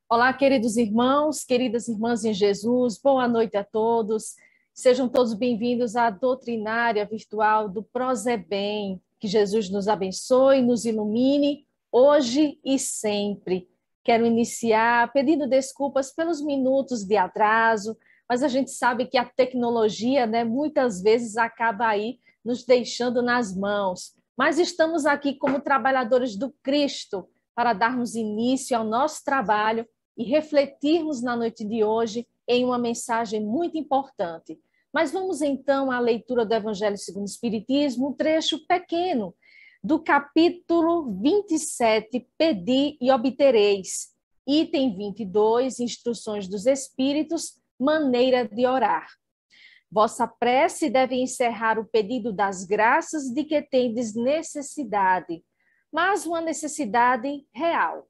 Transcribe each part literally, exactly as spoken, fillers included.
Olá, queridos irmãos, queridas irmãs em Jesus, boa noite a todos. Sejam todos bem-vindos à doutrinária virtual do Prozebem. Que Jesus nos abençoe, nos ilumine, hoje e sempre. Quero iniciar pedindo desculpas pelos minutos de atraso, mas a gente sabe que a tecnologia, né, muitas vezes acaba aí nos deixando nas mãos. Mas estamos aqui como trabalhadores do Cristo para darmos início ao nosso trabalho e refletirmos na noite de hoje em uma mensagem muito importante. Mas vamos então à leitura do Evangelho segundo o Espiritismo, um trecho pequeno do capítulo vinte e sete, Pedi e obtereis, item vinte e dois, Instruções dos Espíritos, maneira de orar. Vossa prece deve encerrar o pedido das graças de que tendes necessidade, mas uma necessidade real.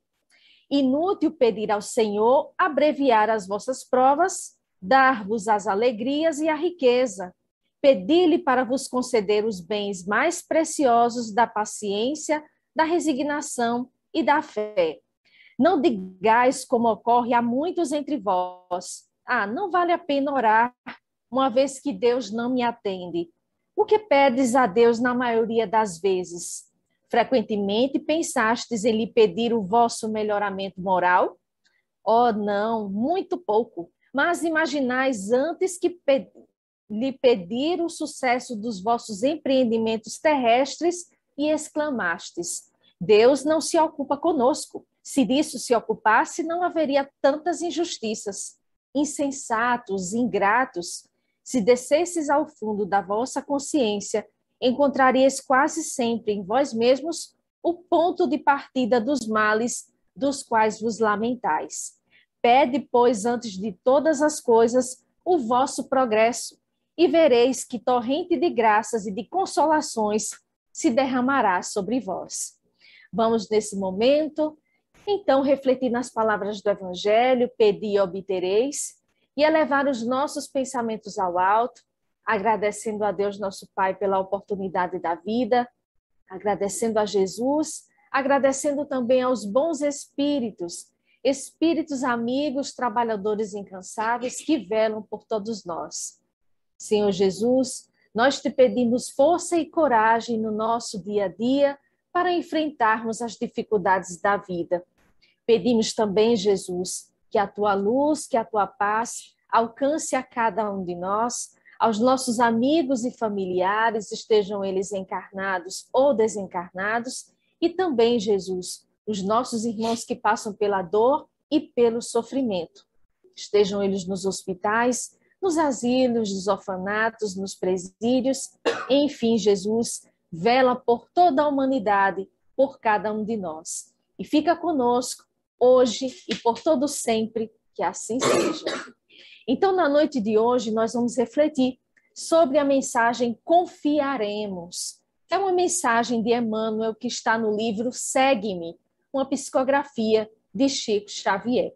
Inútil pedir ao Senhor abreviar as vossas provas, dar-vos as alegrias e a riqueza. Pedi-lhe para vos conceder os bens mais preciosos da paciência, da resignação e da fé. Não digais como ocorre a muitos entre vós. Ah, não vale a pena orar, uma vez que Deus não me atende. O que pedes a Deus na maioria das vezes? Frequentemente pensastes em lhe pedir o vosso melhoramento moral? Oh, não, muito pouco. Mas imaginais antes que pe lhe pedir o sucesso dos vossos empreendimentos terrestres e exclamastes: Deus não se ocupa conosco. Se disso se ocupasse, não haveria tantas injustiças. Insensatos, ingratos, se descesses ao fundo da vossa consciência, encontrareis quase sempre em vós mesmos o ponto de partida dos males dos quais vos lamentais. Pede, pois, antes de todas as coisas, o vosso progresso, e vereis que torrente de graças e de consolações se derramará sobre vós. Vamos, nesse momento, então, refletir nas palavras do Evangelho, pedi e obtereis, e elevar os nossos pensamentos ao alto, agradecendo a Deus, nosso Pai, pela oportunidade da vida, agradecendo a Jesus, agradecendo também aos bons espíritos, espíritos amigos, trabalhadores incansáveis que velam por todos nós. Senhor Jesus, nós te pedimos força e coragem no nosso dia a dia para enfrentarmos as dificuldades da vida. Pedimos também, Jesus, que a tua luz, que a tua paz alcance a cada um de nós, aos nossos amigos e familiares, estejam eles encarnados ou desencarnados, e também, Jesus, os nossos irmãos que passam pela dor e pelo sofrimento. Estejam eles nos hospitais, nos asilos, nos orfanatos, nos presídios, enfim, Jesus, vela por toda a humanidade, por cada um de nós. E fica conosco, hoje e por todo sempre, que assim seja. Então, na noite de hoje, nós vamos refletir sobre a mensagem Confiaremos. É uma mensagem de Emmanuel que está no livro Segue-me, uma psicografia de Chico Xavier.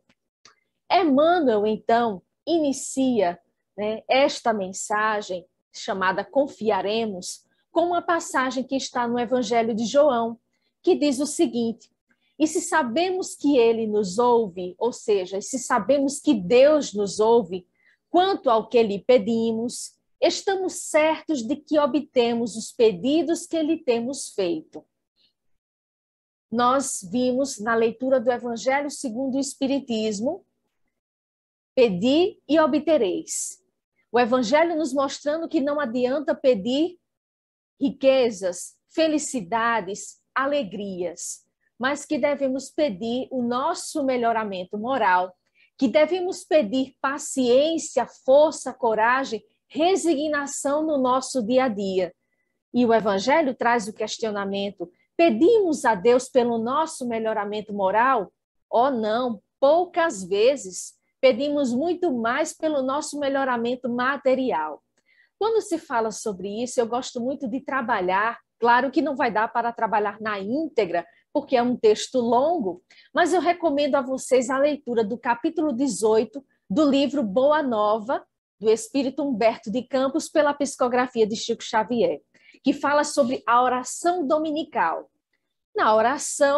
Emmanuel, então, inicia, né, esta mensagem, chamada Confiaremos, com uma passagem que está no Evangelho de João, que diz o seguinte: e se sabemos que ele nos ouve, ou seja, se sabemos que Deus nos ouve, quanto ao que lhe pedimos, estamos certos de que obtemos os pedidos que lhe temos feito. Nós vimos na leitura do Evangelho segundo o Espiritismo, pedi e obtereis. O Evangelho nos mostrando que não adianta pedir riquezas, felicidades, alegrias, mas que devemos pedir o nosso melhoramento moral, que devemos pedir paciência, força, coragem, resignação no nosso dia a dia. E o Evangelho traz o questionamento: pedimos a Deus pelo nosso melhoramento moral? Oh, não, poucas vezes. Pedimos muito mais pelo nosso melhoramento material. Quando se fala sobre isso, eu gosto muito de trabalhar. Claro que não vai dar para trabalhar na íntegra, porque é um texto longo, mas eu recomendo a vocês a leitura do capítulo dezoito do livro Boa Nova, do Espírito Humberto de Campos, pela psicografia de Chico Xavier, que fala sobre a oração dominical. Na oração,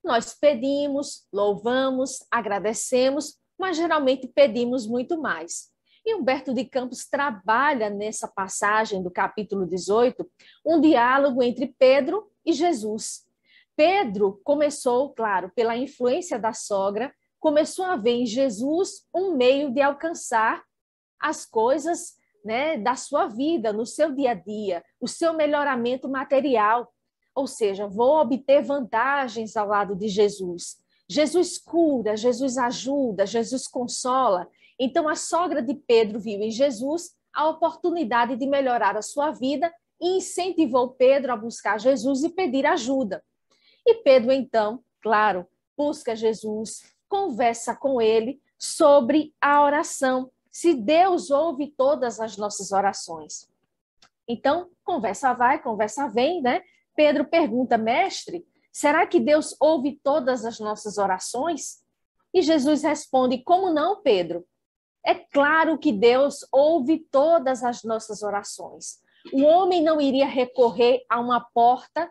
Nós pedimos, louvamos, agradecemos, mas geralmente pedimos muito mais. E Humberto de Campos trabalha nessa passagem do capítulo dezoito um diálogo entre Pedro e Jesus. Pedro começou, claro, pela influência da sogra, começou a ver em Jesus um meio de alcançar as coisas, né, da sua vida, no seu dia a dia, o seu melhoramento material. Ou seja, vou obter vantagens ao lado de Jesus. Jesus cura, Jesus ajuda, Jesus consola. Então, a sogra de Pedro viu em Jesus a oportunidade de melhorar a sua vida e incentivou Pedro a buscar Jesus e pedir ajuda. E Pedro, então, claro, busca Jesus, conversa com ele sobre a oração, se Deus ouve todas as nossas orações. Então, conversa vai, conversa vem, né? Pedro pergunta, mestre, será que Deus ouve todas as nossas orações? E Jesus responde, como não, Pedro? É claro que Deus ouve todas as nossas orações. O homem não iria recorrer a uma porta,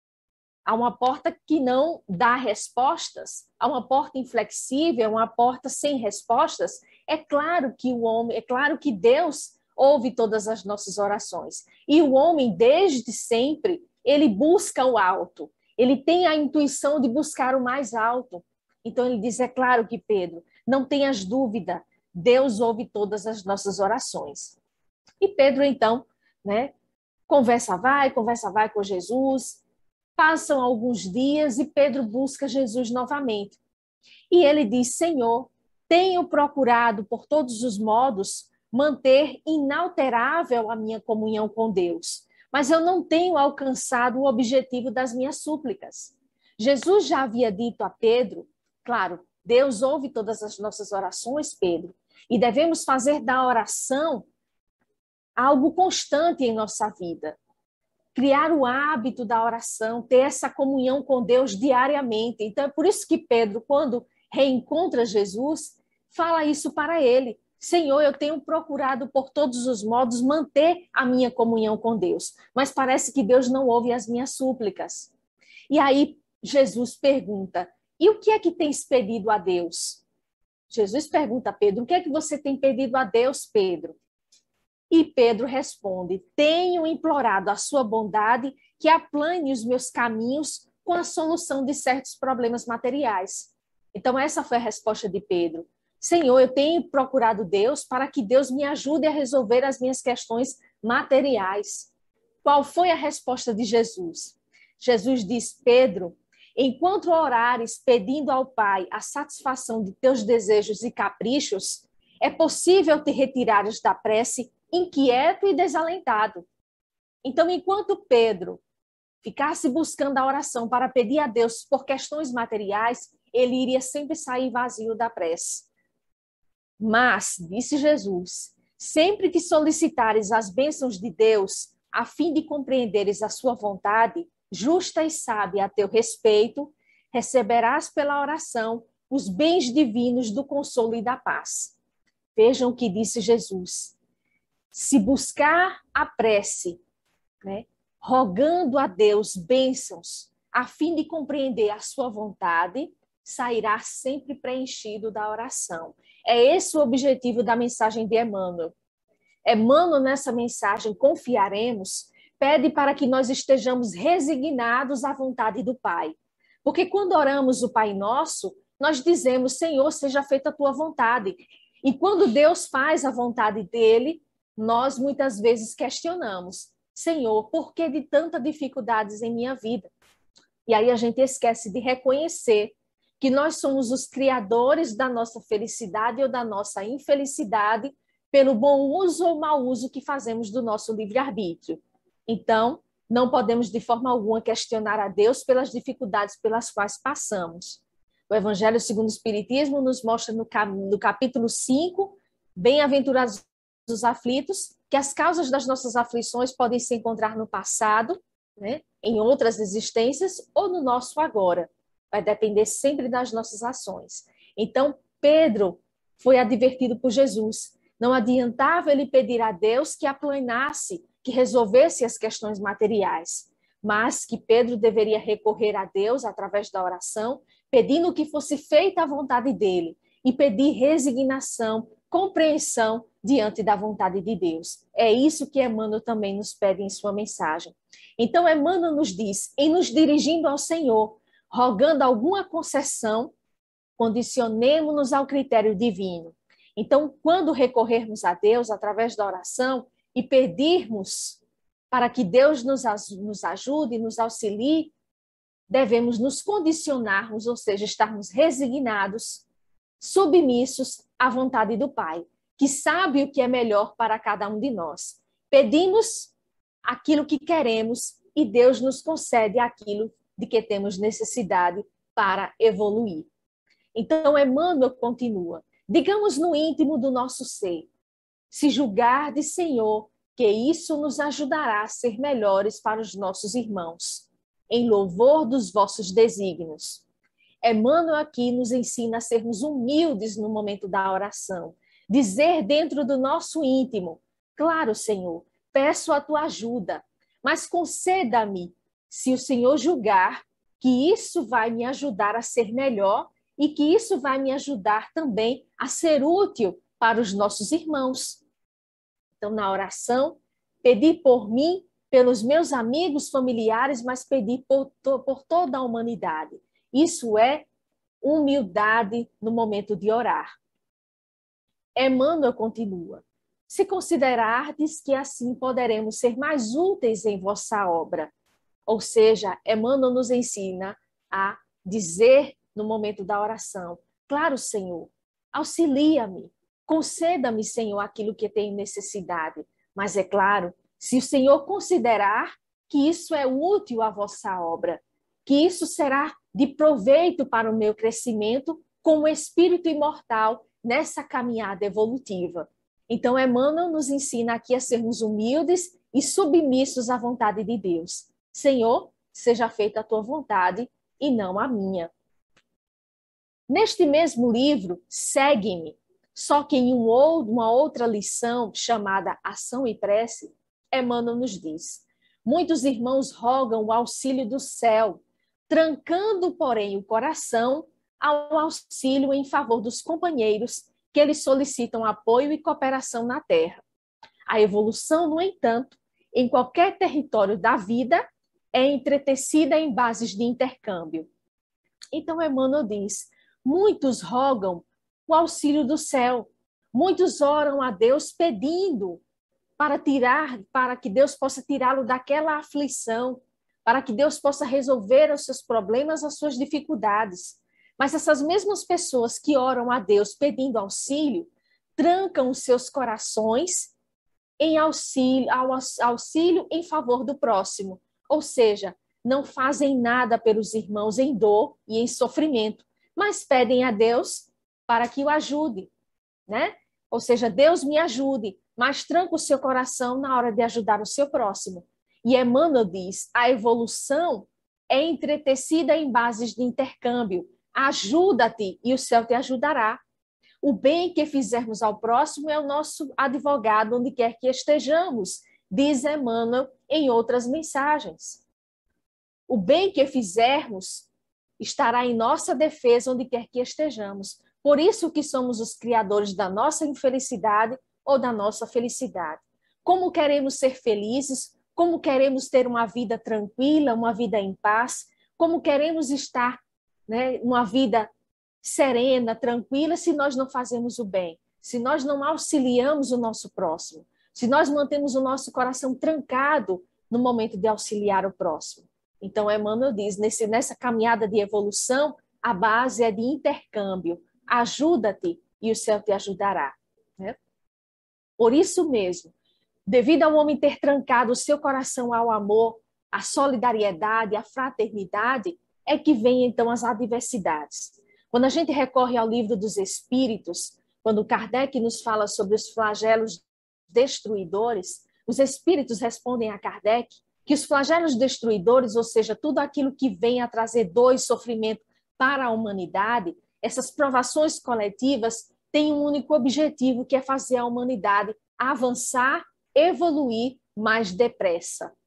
a uma porta que não dá respostas, a uma porta inflexível, uma porta sem respostas. É claro que o homem, é claro que Deus ouve todas as nossas orações. E o homem, desde sempre, ele busca o alto. Ele tem a intuição de buscar o mais alto. Então ele diz, é claro que Pedro, não tenhas dúvida, Deus ouve todas as nossas orações. E Pedro, então, né, conversa vai, conversa vai com Jesus. Passam alguns dias e Pedro busca Jesus novamente. E ele diz, Senhor, tenho procurado por todos os modos manter inalterável a minha comunhão com Deus, mas eu não tenho alcançado o objetivo das minhas súplicas. Jesus já havia dito a Pedro, claro, Deus ouve todas as nossas orações, Pedro, e devemos fazer da oração algo constante em nossa vida. Criar o hábito da oração, ter essa comunhão com Deus diariamente. Então, é por isso que Pedro, quando reencontra Jesus, fala isso para ele. Senhor, eu tenho procurado por todos os modos manter a minha comunhão com Deus, mas parece que Deus não ouve as minhas súplicas. E aí Jesus pergunta, e o que é que tens pedido a Deus? Jesus pergunta a Pedro, o que é que você tem pedido a Deus, Pedro? E Pedro responde, tenho implorado a sua bondade que aplane os meus caminhos com a solução de certos problemas materiais. Então essa foi a resposta de Pedro. Senhor, eu tenho procurado Deus para que Deus me ajude a resolver as minhas questões materiais. Qual foi a resposta de Jesus? Jesus diz, Pedro, enquanto orares pedindo ao Pai a satisfação de teus desejos e caprichos, é possível te retirares da prece inquieto e desalentado. Então, enquanto Pedro ficasse buscando a oração para pedir a Deus por questões materiais, ele iria sempre sair vazio da prece. Mas, disse Jesus, sempre que solicitares as bênçãos de Deus, a fim de compreenderes a sua vontade, justa e sábia a teu respeito, receberás pela oração os bens divinos do consolo e da paz. Vejam o que disse Jesus. Se buscar a prece, né, rogando a Deus bênçãos, a fim de compreender a sua vontade, sairá sempre preenchido da oração. É esse o objetivo da mensagem de Emmanuel. Emmanuel, nessa mensagem, confiaremos, pede para que nós estejamos resignados à vontade do Pai. Porque quando oramos o Pai Nosso, nós dizemos, Senhor, seja feita a tua vontade. E quando Deus faz a vontade dele, nós muitas vezes questionamos, Senhor, por que de tantas dificuldades em minha vida? E aí a gente esquece de reconhecer que nós somos os criadores da nossa felicidade ou da nossa infelicidade pelo bom uso ou mau uso que fazemos do nosso livre-arbítrio. Então, não podemos de forma alguma questionar a Deus pelas dificuldades pelas quais passamos. O Evangelho segundo o Espiritismo nos mostra no, no capítulo cinco, bem-aventurados os aflitos, que as causas das nossas aflições podem se encontrar no passado, né, em outras existências ou no nosso agora. Vai depender sempre das nossas ações. Então, Pedro foi advertido por Jesus. Não adiantava ele pedir a Deus que aplanasse, que resolvesse as questões materiais. mas que Pedro deveria recorrer a Deus através da oração, pedindo que fosse feita a vontade dele e pedir resignação, compreensão diante da vontade de Deus. É isso que Emmanuel também nos pede em sua mensagem. Então, Emmanuel nos diz, em nos dirigindo ao Senhor, rogando alguma concessão, condicionemos-nos ao critério divino. Então, quando recorrermos a Deus através da oração e pedirmos para que Deus nos, nos ajude, nos auxilie, devemos nos condicionarmos, ou seja, estarmos resignados, submissos à vontade do Pai, que sabe o que é melhor para cada um de nós. Pedimos aquilo que queremos e Deus nos concede aquilo de que temos necessidade para evoluir. Então, Emmanuel continua, digamos no íntimo do nosso ser, se julgardes, Senhor, que isso nos ajudará a ser melhores para os nossos irmãos, em louvor dos vossos desígnios. Emmanuel aqui nos ensina a sermos humildes no momento da oração, dizer dentro do nosso íntimo, claro, Senhor, peço a tua ajuda, mas conceda-me, se o Senhor julgar, que isso vai me ajudar a ser melhor e que isso vai me ajudar também a ser útil para os nossos irmãos. Então, na oração, pedi por mim, pelos meus amigos, familiares, mas pedi por, to- por toda a humanidade. Isso é humildade no momento de orar. Emmanuel continua, se considerardes que assim poderemos ser mais úteis em vossa obra. Ou seja, Emmanuel nos ensina a dizer no momento da oração, claro, Senhor, auxilia-me, conceda-me, Senhor, aquilo que tenho necessidade. Mas é claro, se o Senhor considerar que isso é útil à vossa obra, que isso será de proveito para o meu crescimento como espírito imortal nessa caminhada evolutiva. Então, Emmanuel nos ensina aqui a sermos humildes e submissos à vontade de Deus. Senhor, seja feita a tua vontade e não a minha. Neste mesmo livro, Segue-me, só que em um, uma outra lição chamada Ação e Prece, Emmanuel nos diz, muitos irmãos rogam o auxílio do céu, trancando, porém, o coração ao auxílio em favor dos companheiros que eles solicitam apoio e cooperação na terra. A evolução, no entanto, em qualquer território da vida, é entretecida em bases de intercâmbio. Então, Emmanuel diz, muitos rogam o auxílio do céu, muitos oram a Deus pedindo para tirar, para que Deus possa tirá-lo daquela aflição, para que Deus possa resolver os seus problemas, as suas dificuldades. Mas essas mesmas pessoas que oram a Deus pedindo auxílio, trancam os seus corações em auxílio, ao auxílio em favor do próximo. Ou seja, não fazem nada pelos irmãos em dor e em sofrimento, mas pedem a Deus para que o ajude, né? Ou seja, Deus me ajude, mas tranca o seu coração na hora de ajudar o seu próximo. E Emmanuel diz, a evolução é entretecida em bases de intercâmbio. Ajuda-te e o céu te ajudará. O bem que fizermos ao próximo é o nosso advogado onde quer que estejamos, diz Emmanuel em outras mensagens. O bem que fizermos estará em nossa defesa onde quer que estejamos. Por isso que somos os criadores da nossa infelicidade ou da nossa felicidade. Como queremos ser felizes, como queremos ter uma vida tranquila, uma vida em paz, como queremos estar, né, uma vida serena, tranquila, se nós não fazemos o bem, se nós não auxiliamos o nosso próximo, se nós mantemos o nosso coração trancado no momento de auxiliar o próximo. Então, Emmanuel diz, nesse, nessa caminhada de evolução, a base é de intercâmbio. Ajuda-te e o céu te ajudará. Né? Por isso mesmo, devido ao homem ter trancado o seu coração ao amor, à solidariedade, à fraternidade, é que vem então as adversidades. Quando a gente recorre ao livro dos Espíritos, quando Kardec nos fala sobre os flagelos destruidores, os Espíritos respondem a Kardec que os flagelos destruidores, ou seja, tudo aquilo que vem a trazer dor e sofrimento para a humanidade, essas provações coletivas têm um único objetivo, que é fazer a humanidade avançar, evoluir mais depressa.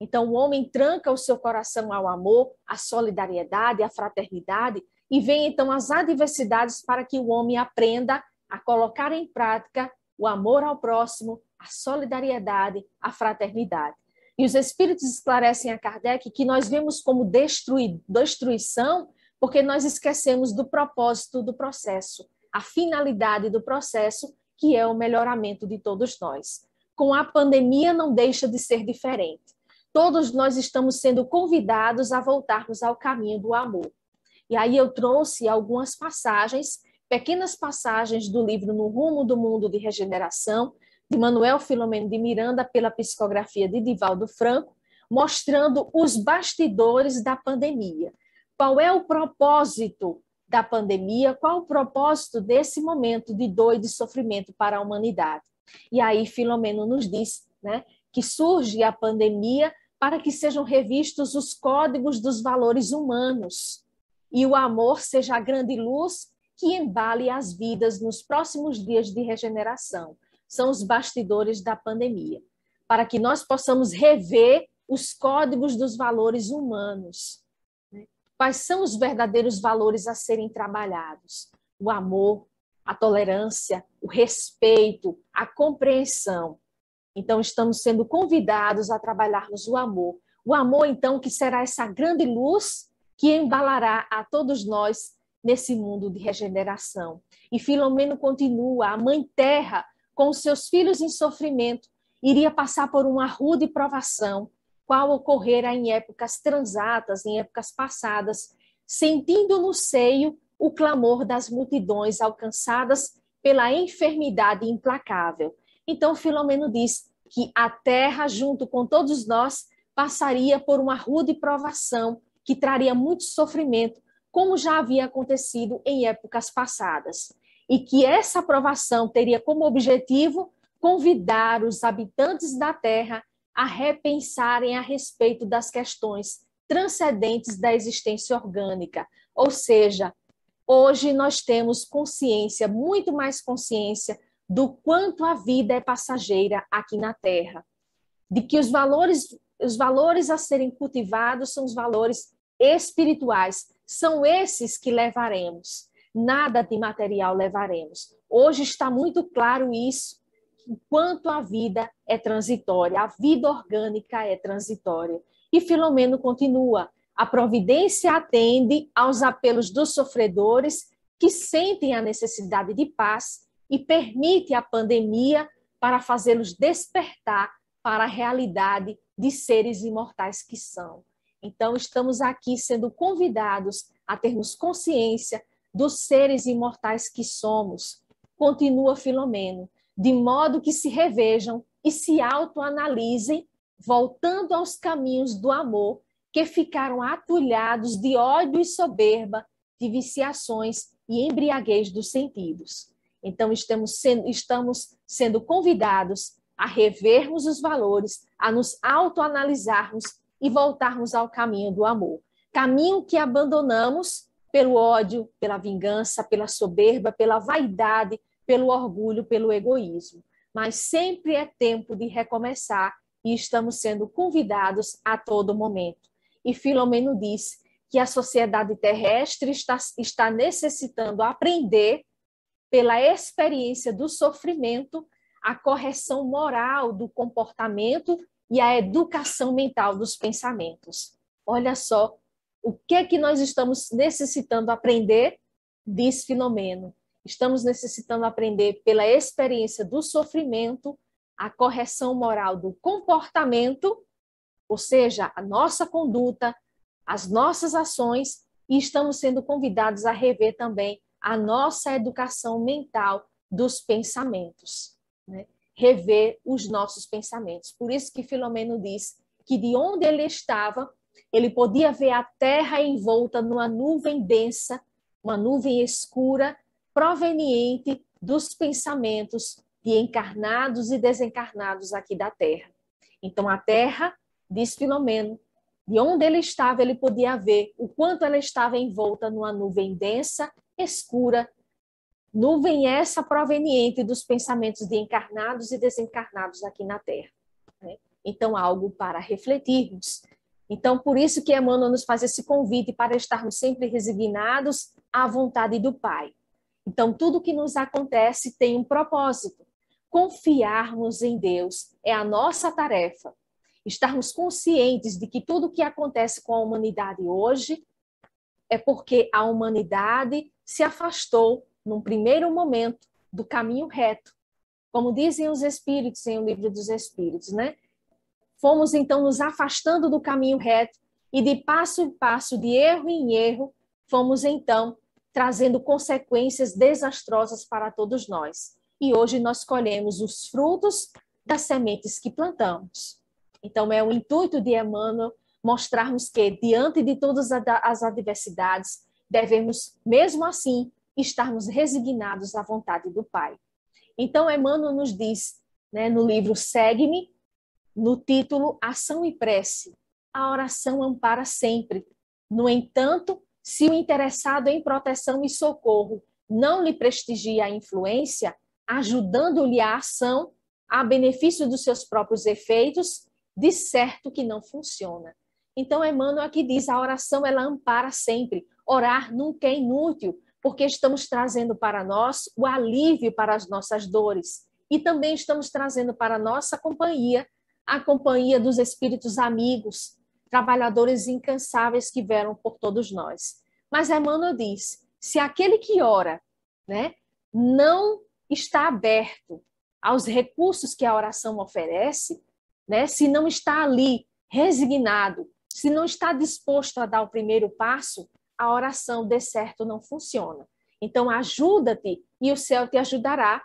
Então, o homem tranca o seu coração ao amor, à solidariedade, à fraternidade, e vem então as adversidades para que o homem aprenda a colocar em prática o amor ao próximo, a solidariedade, a fraternidade. E os espíritos esclarecem a Kardec que nós vemos como destrui, destruição porque nós esquecemos do propósito do processo, a finalidade do processo, que é o melhoramento de todos nós. Com a pandemia não deixa de ser diferente. Todos nós estamos sendo convidados a voltarmos ao caminho do amor. E aí eu trouxe algumas passagens, pequenas passagens do livro No Rumo do Mundo de Regeneração, de Manuel Filomeno de Miranda, pela psicografia de Divaldo Franco, mostrando os bastidores da pandemia. Qual é o propósito da pandemia? Qual o propósito desse momento de dor e de sofrimento para a humanidade? E aí Filomeno nos diz, né, que surge a pandemia para que sejam revistos os códigos dos valores humanos e o amor seja a grande luz que embale as vidas nos próximos dias de regeneração. São os bastidores da pandemia, para que nós possamos rever os códigos dos valores humanos. Quais são os verdadeiros valores a serem trabalhados? O amor, a tolerância, o respeito, a compreensão. Então, estamos sendo convidados a trabalharmos o amor. O amor, então, que será essa grande luz que embalará a todos nós nesse mundo de regeneração. E Filomeno continua, a Mãe Terra, com os seus filhos em sofrimento, iria passar por uma rude provação, qual ocorrera em épocas transatas, em épocas passadas, sentindo no seio o clamor das multidões alcançadas pela enfermidade implacável. Então, Filomeno diz que a Terra, junto com todos nós, passaria por uma rude provação que traria muito sofrimento, como já havia acontecido em épocas passadas. E que essa provação teria como objetivo convidar os habitantes da Terra a repensarem a respeito das questões transcendentes da existência orgânica. Ou seja, hoje nós temos consciência, muito mais consciência, do quanto a vida é passageira aqui na Terra. De que os valores, os valores a serem cultivados são os valores espirituais. São esses que levaremos. Nada de material levaremos. Hoje está muito claro isso, o quanto a vida é transitória, a vida orgânica é transitória. E Filomeno continua, a providência atende aos apelos dos sofredores que sentem a necessidade de paz e permite a pandemia para fazê-los despertar para a realidade de seres imortais que são. Então, estamos aqui sendo convidados a termos consciência dos seres imortais que somos. Continua Filomeno, de modo que se revejam e se autoanalisem, voltando aos caminhos do amor, que ficaram atulhados de ódio e soberba, de viciações e embriaguez dos sentidos. Então, estamos sendo, estamos sendo convidados a revermos os valores, a nos autoanalisarmos e voltarmos ao caminho do amor. Caminho que abandonamos pelo ódio, pela vingança, pela soberba, pela vaidade, pelo orgulho, pelo egoísmo. Mas sempre é tempo de recomeçar e estamos sendo convidados a todo momento. E Filomeno diz que a sociedade terrestre está, está necessitando aprender, pela experiência do sofrimento, a correção moral do comportamento e a educação mental dos pensamentos. Olha só, o que é que nós estamos necessitando aprender? Diz Filomeno. Estamos necessitando aprender pela experiência do sofrimento, a correção moral do comportamento, ou seja, a nossa conduta, as nossas ações, e estamos sendo convidados a rever também a nossa educação mental dos pensamentos, né? Rever os nossos pensamentos. Por isso que Filomeno diz que de onde ele estava, ele podia ver a terra envolta numa nuvem densa, uma nuvem escura, proveniente dos pensamentos de encarnados e desencarnados aqui da Terra. Então, a Terra, diz Filomeno, de onde ele estava, ele podia ver o quanto ela estava envolta numa nuvem densa, escura, nuvem essa proveniente dos pensamentos de encarnados e desencarnados aqui na Terra. Então, algo para refletirmos. Então, por isso que Emmanuel nos faz esse convite para estarmos sempre resignados à vontade do Pai. Então, tudo que nos acontece tem um propósito. Confiarmos em Deus é a nossa tarefa. Estarmos conscientes de que tudo que acontece com a humanidade hoje é porque a humanidade se afastou, num primeiro momento, do caminho reto. Como dizem os Espíritos em O Livro dos Espíritos, né? Fomos, então, nos afastando do caminho reto e, de passo em passo, de erro em erro, fomos, então, trazendo consequências desastrosas para todos nós. E hoje nós colhemos os frutos das sementes que plantamos. Então, é o intuito de Emmanuel mostrarmos que, diante de todas as adversidades, devemos, mesmo assim, estarmos resignados à vontade do Pai. Então, Emmanuel nos diz, né, no livro Segue-me, no título Ação e Prece, a oração ampara sempre. No entanto, se o interessado em proteção e socorro não lhe prestigia a influência, ajudando-lhe a ação a benefício dos seus próprios efeitos, de certo que não funciona. Então, Emmanuel aqui diz, a oração ela ampara sempre. Orar nunca é inútil, porque estamos trazendo para nós o alívio para as nossas dores. E também estamos trazendo para a nossa companhia, a companhia dos espíritos amigos, trabalhadores incansáveis que veram por todos nós. Mas Emmanuel diz, se aquele que ora, né, não está aberto aos recursos que a oração oferece, né, se não está ali resignado, se não está disposto a dar o primeiro passo, a oração de certo não funciona. Então ajuda-te e o céu te ajudará.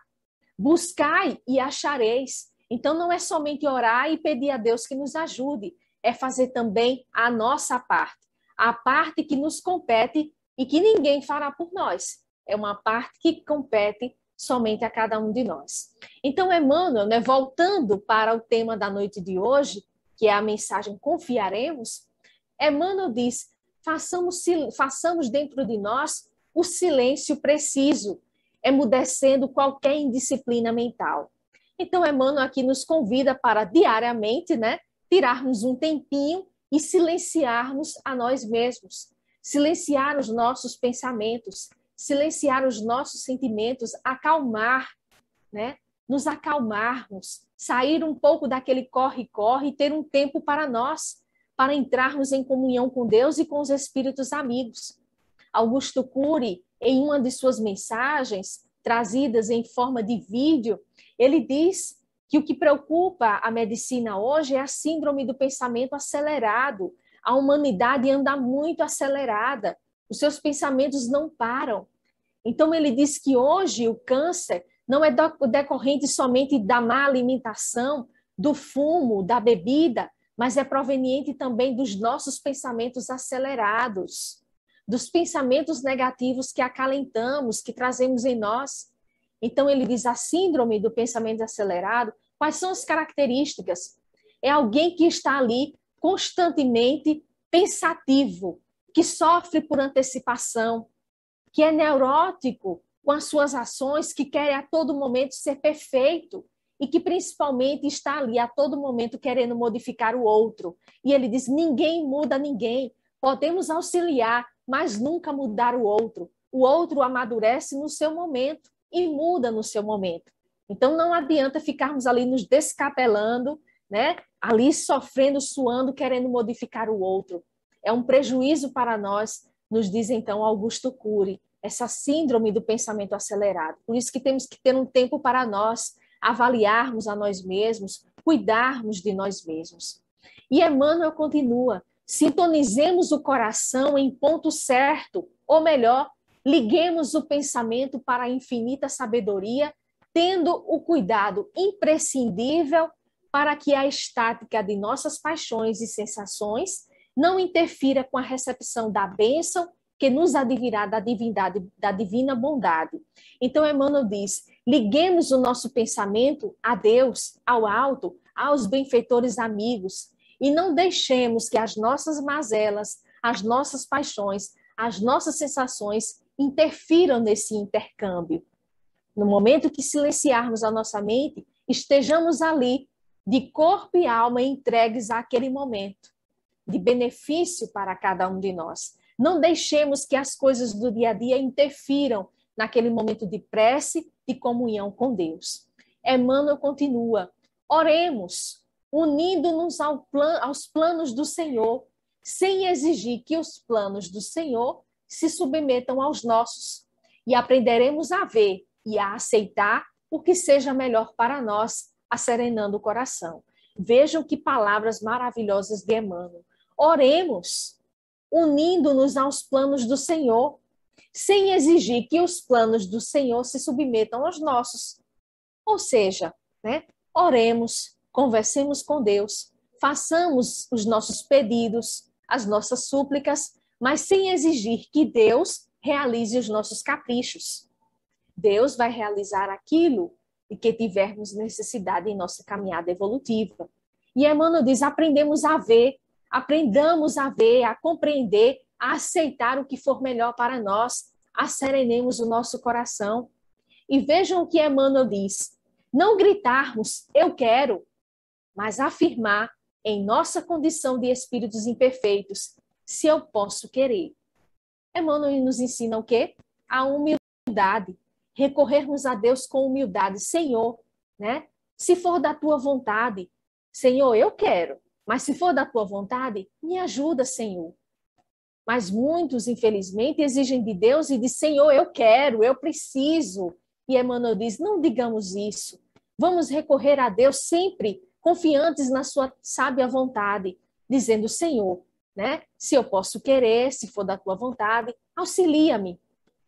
Buscai e achareis. Então não é somente orar e pedir a Deus que nos ajude, é fazer também a nossa parte, a parte que nos compete e que ninguém fará por nós. É uma parte que compete somente a cada um de nós. Então, Emmanuel, né, voltando para o tema da noite de hoje, que é a mensagem Confiaremos, Emmanuel diz, façamos, façamos dentro de nós o silêncio preciso, emudecendo qualquer indisciplina mental. Então, Emmanuel aqui nos convida para diariamente, né, tirarmos um tempinho e silenciarmos a nós mesmos, silenciar os nossos pensamentos, silenciar os nossos sentimentos, acalmar, né, nos acalmarmos, sair um pouco daquele corre-corre e ter um tempo para nós, para entrarmos em comunhão com Deus e com os espíritos amigos. Augusto Cury, em uma de suas mensagens, trazidas em forma de vídeo, ele diz que o que preocupa a medicina hoje é a síndrome do pensamento acelerado. A humanidade anda muito acelerada, os seus pensamentos não param. Então, ele diz que hoje o câncer não é decorrente somente da má alimentação, do fumo, da bebida, mas é proveniente também dos nossos pensamentos acelerados, dos pensamentos negativos que acalentamos, que trazemos em nós. Então, ele diz a síndrome do pensamento acelerado, quais são as características? É alguém que está ali constantemente pensativo, que sofre por antecipação, que é neurótico com as suas ações, que quer a todo momento ser perfeito e que principalmente está ali a todo momento querendo modificar o outro. E ele diz, ninguém muda ninguém, podemos auxiliar, mas nunca mudar o outro. O outro amadurece no seu momento e muda no seu momento. Então não adianta ficarmos ali nos descabelando, né? Ali sofrendo, suando, querendo modificar o outro. É um prejuízo para nós, nos diz então Augusto Cury, essa síndrome do pensamento acelerado. Por isso que temos que ter um tempo para nós, avaliarmos a nós mesmos, cuidarmos de nós mesmos. E Emmanuel continua, sintonizemos o coração em ponto certo, ou melhor, liguemos o pensamento para a infinita sabedoria, tendo o cuidado imprescindível para que a estática de nossas paixões e sensações não interfira com a recepção da bênção que nos advirá da divindade, da divina bondade. Então, Emmanuel diz, liguemos o nosso pensamento a Deus, ao alto, aos benfeitores amigos, e não deixemos que as nossas mazelas, as nossas paixões, as nossas sensações interfiram nesse intercâmbio. No momento que silenciarmos a nossa mente, estejamos ali, de corpo e alma entregues àquele momento, de benefício para cada um de nós. Não deixemos que as coisas do dia a dia interfiram naquele momento de prece, de comunhão com Deus. Emmanuel continua, oremos, unindo-nos ao plan, aos planos do Senhor, sem exigir que os planos do Senhor se submetam aos nossos. E aprenderemos a ver e a aceitar o que seja melhor para nós, asserenando o coração. Vejam que palavras maravilhosas de Emmanuel. Oremos, unindo-nos aos planos do Senhor, sem exigir que os planos do Senhor se submetam aos nossos. Ou seja, né, oremos, conversemos com Deus, façamos os nossos pedidos, as nossas súplicas, mas sem exigir que Deus realize os nossos caprichos. Deus vai realizar aquilo de que tivermos necessidade em nossa caminhada evolutiva. E Emmanuel diz, aprendemos a ver, aprendamos a ver, a compreender, a aceitar o que for melhor para nós, asserenemos o nosso coração. E vejam o que Emmanuel diz, não gritarmos, eu quero, mas afirmar em nossa condição de espíritos imperfeitos, se eu posso querer. Emmanuel nos ensina o quê? A humildade, recorrermos a Deus com humildade. Senhor, né? Se for da tua vontade, Senhor, eu quero, mas se for da tua vontade, me ajuda, Senhor. Mas muitos, infelizmente, exigem de Deus e de Senhor, eu quero, eu preciso. E Emmanuel diz, não digamos isso. Vamos recorrer a Deus sempre confiantes na sua sábia vontade, dizendo, Senhor, né? Se eu posso querer, se for da tua vontade, auxilia-me.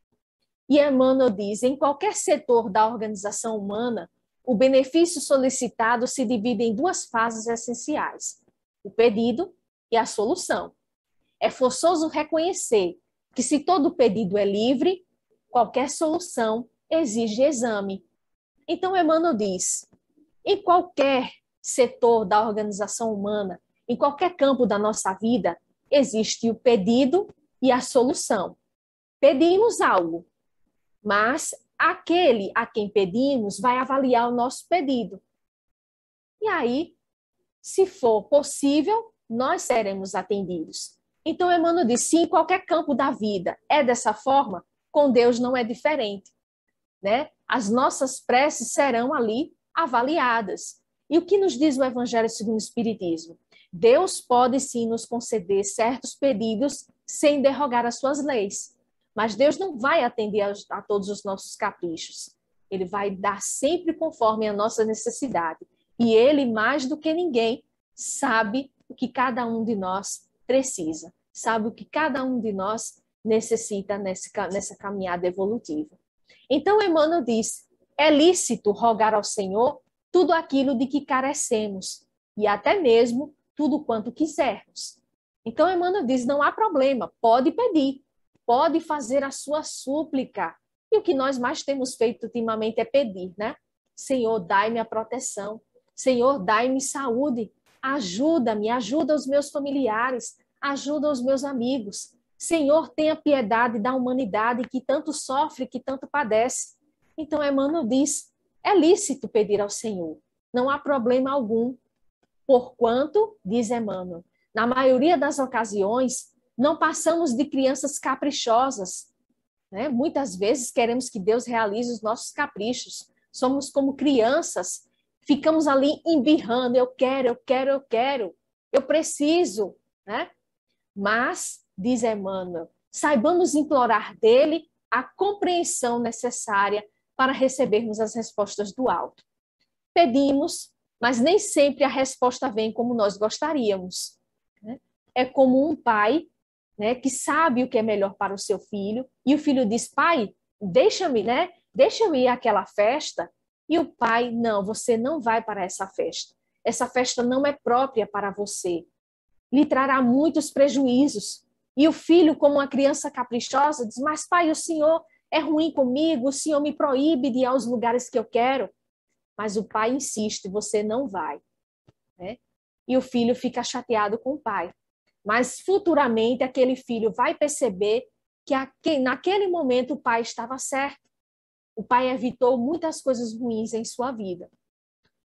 E Emmanuel diz, em qualquer setor da organização humana, o benefício solicitado se divide em duas fases essenciais, o pedido e a solução. É forçoso reconhecer que se todo pedido é livre, qualquer solução exige exame. Então, Emmanuel diz, em qualquer setor da organização humana, em qualquer campo da nossa vida, existe o pedido e a solução. Pedimos algo, mas aquele a quem pedimos vai avaliar o nosso pedido. E aí, se for possível, nós seremos atendidos. Então, Emmanuel diz, se em qualquer campo da vida é dessa forma, com Deus não é diferente, né? As nossas preces serão ali avaliadas. E o que nos diz o Evangelho segundo o Espiritismo? Deus pode sim nos conceder certos pedidos sem derrogar as suas leis. Mas Deus não vai atender a, a todos os nossos caprichos. Ele vai dar sempre conforme a nossa necessidade. E Ele, mais do que ninguém, sabe o que cada um de nós precisa. Sabe o que cada um de nós necessita nesse, nessa caminhada evolutiva. Então, Emmanuel diz, é lícito rogar ao Senhor tudo aquilo de que carecemos, e até mesmo tudo quanto quisermos. Então, Emmanuel diz, não há problema, pode pedir, pode fazer a sua súplica. E o que nós mais temos feito ultimamente é pedir, né? Senhor, dai-me a proteção. Senhor, dai-me saúde. Ajuda-me, ajuda os meus familiares, ajuda os meus amigos. Senhor, tenha piedade da humanidade que tanto sofre, que tanto padece. Então, Emmanuel diz, é lícito pedir ao Senhor. Não há problema algum. Porquanto, diz Emmanuel, na maioria das ocasiões, não passamos de crianças caprichosas. Né? Muitas vezes queremos que Deus realize os nossos caprichos. Somos como crianças, ficamos ali embirrando, eu quero, eu quero, eu quero, eu preciso. Né? Mas, diz Emmanuel, saibamos implorar dele a compreensão necessária para recebermos as respostas do alto. Pedimos, mas nem sempre a resposta vem como nós gostaríamos. Né? É como um pai, né, que sabe o que é melhor para o seu filho, e o filho diz, pai, deixa-me, né? Deixa-me ir àquela festa. E o pai, não, você não vai para essa festa. Essa festa não é própria para você. Lhe trará muitos prejuízos. E o filho, como uma criança caprichosa, diz, mas pai, o senhor é ruim comigo, o senhor me proíbe de ir aos lugares que eu quero. Mas o pai insiste, você não vai. Né? E o filho fica chateado com o pai. Mas futuramente aquele filho vai perceber que naquele momento o pai estava certo. O pai evitou muitas coisas ruins em sua vida.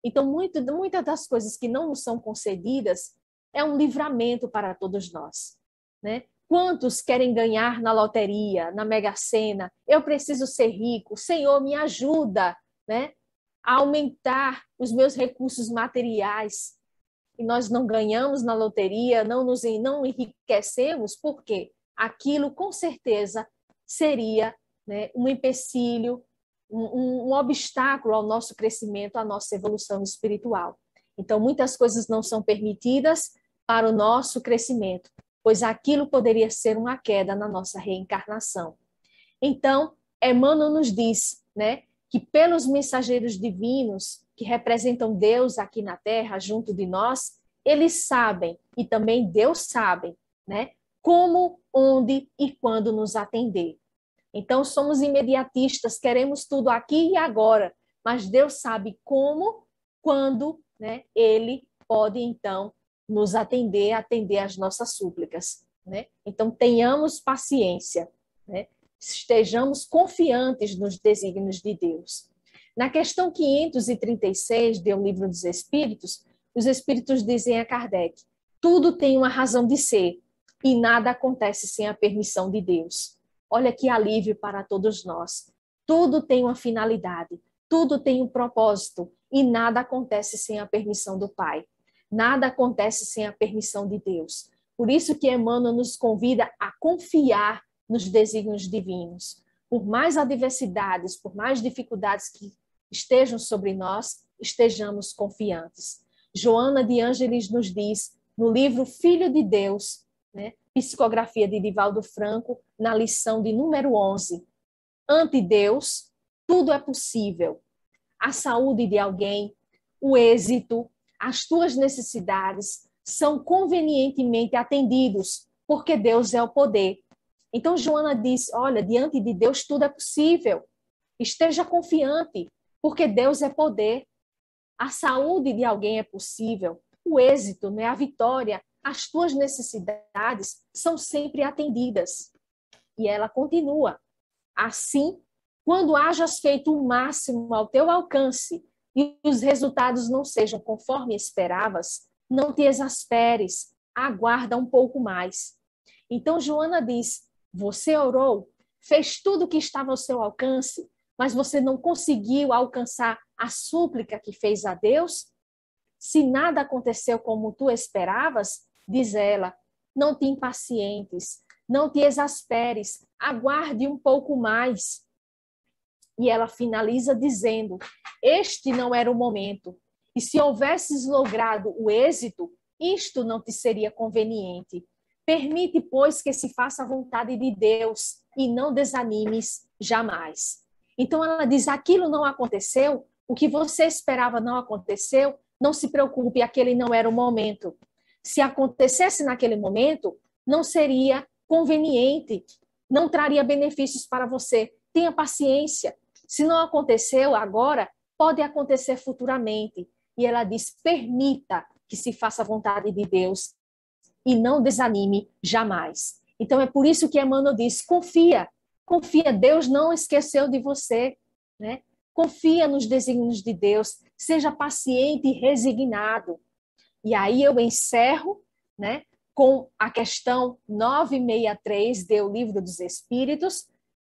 Então, muito, muitas das coisas que não nos são concedidas é um livramento para todos nós, né? Quantos querem ganhar na loteria, na Mega Sena? Eu preciso ser rico. Senhor, me ajuda, né, a aumentar os meus recursos materiais. E nós não ganhamos na loteria, não nos não enriquecemos, porque aquilo, com certeza, seria, né, um empecilho, um, um obstáculo ao nosso crescimento, à nossa evolução espiritual. Então, muitas coisas não são permitidas para o nosso crescimento, pois aquilo poderia ser uma queda na nossa reencarnação. Então, Emmanuel nos diz, né, que pelos mensageiros divinos que representam Deus aqui na Terra, junto de nós, eles sabem, e também Deus sabe, né, como, onde e quando nos atender. Então, somos imediatistas, queremos tudo aqui e agora, mas Deus sabe como, quando, né, Ele pode, então, nos atender, atender às nossas súplicas, né? Então, tenhamos paciência, né? Estejamos confiantes nos desígnios de Deus. Na questão quinhentos e trinta e seis do Livro dos Espíritos, os Espíritos dizem a Kardec: tudo tem uma razão de ser e nada acontece sem a permissão de Deus. Olha que alívio para todos nós. Tudo tem uma finalidade, tudo tem um propósito e nada acontece sem a permissão do Pai. Nada acontece sem a permissão de Deus. Por isso que Emmanuel nos convida a confiar nos desígnios divinos. Por mais adversidades, por mais dificuldades que estejam sobre nós, estejamos confiantes. Joana de Ângeles nos diz, no livro Filho de Deus, né, psicografia de Divaldo Franco, na lição de número onze, ante Deus, tudo é possível. A saúde de alguém, o êxito, as tuas necessidades são convenientemente atendidos, porque Deus é o poder. Então, Joana diz, olha, diante de Deus tudo é possível. Esteja confiante, porque Deus é poder. A saúde de alguém é possível. O êxito, né, a vitória, as tuas necessidades são sempre atendidas. E ela continua. Assim, quando hajas feito o máximo ao teu alcance e os resultados não sejam conforme esperavas, não te exasperes, aguarda um pouco mais. Então, Joana diz, você orou, fez tudo o que estava ao seu alcance, mas você não conseguiu alcançar a súplica que fez a Deus? Se nada aconteceu como tu esperavas, diz ela, não te impacientes, não te exasperes, aguarde um pouco mais. E ela finaliza dizendo, este não era o momento, e se houvesses logrado o êxito, isto não te seria conveniente. Permite, pois, que se faça a vontade de Deus e não desanimes jamais. Então ela diz, aquilo não aconteceu, o que você esperava não aconteceu, não se preocupe, aquele não era o momento. Se acontecesse naquele momento, não seria conveniente, não traria benefícios para você. Tenha paciência. Se não aconteceu agora, pode acontecer futuramente. E ela diz, permita que se faça a vontade de Deus e não desanime jamais. Então é por isso que Emmanuel diz, confia, confia, Deus não esqueceu de você, né? Confia nos desígnios de Deus, seja paciente e resignado. E aí eu encerro, né, com a questão novecentos e sessenta e três do Livro dos Espíritos,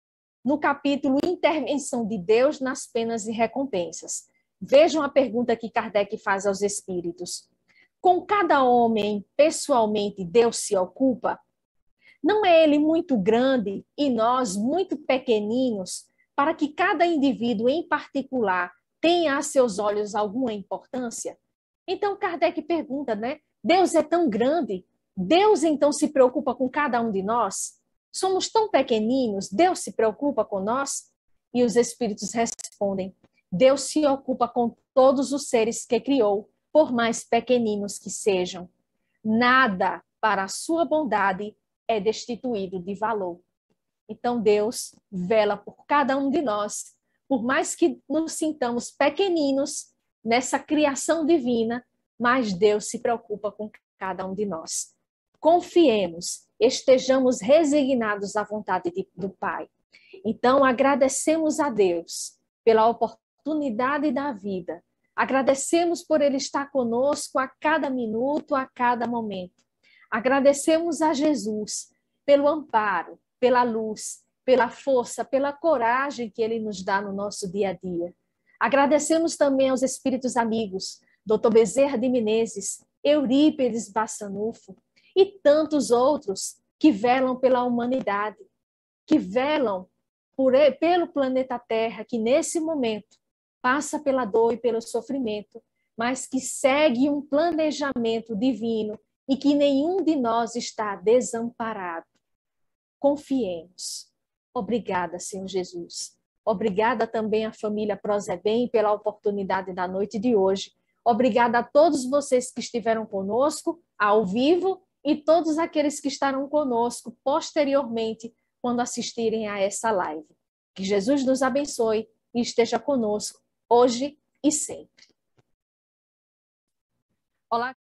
no capítulo Intervenção de Deus nas Penas e Recompensas. Vejam a pergunta que Kardec faz aos espíritos. Com cada homem, pessoalmente, Deus se ocupa? Não é ele muito grande e nós muito pequeninos para que cada indivíduo em particular tenha a seus olhos alguma importância? Então, Kardec pergunta, né? Deus é tão grande, Deus então se preocupa com cada um de nós? Somos tão pequeninos, Deus se preocupa com nós? E os espíritos respondem, Deus se ocupa com todos os seres que criou, por mais pequeninos que sejam. Nada para a sua bondade é destituído de valor. Então, Deus vela por cada um de nós, por mais que nos sintamos pequeninos nessa criação divina, mas Deus se preocupa com cada um de nós. Confiemos, estejamos resignados à vontade de, do Pai. Então, agradecemos a Deus pela oportunidade da vida, Agradecemos por Ele estar conosco a cada minuto, a cada momento. Agradecemos a Jesus pelo amparo, pela luz, pela força, pela coragem que Ele nos dá no nosso dia a dia. Agradecemos também aos espíritos amigos, doutor Bezerra de Menezes, Eurípedes Bassanufo e tantos outros que velam pela humanidade, que velam por, pelo planeta Terra, que nesse momento passa pela dor e pelo sofrimento, mas que segue um planejamento divino e que nenhum de nós está desamparado. Confiemos. Obrigada, Senhor Jesus. Obrigada também à família Prozebem pela oportunidade da noite de hoje. Obrigada a todos vocês que estiveram conosco ao vivo e todos aqueles que estarão conosco posteriormente quando assistirem a essa live. Que Jesus nos abençoe e esteja conosco hoje e sempre. Olá.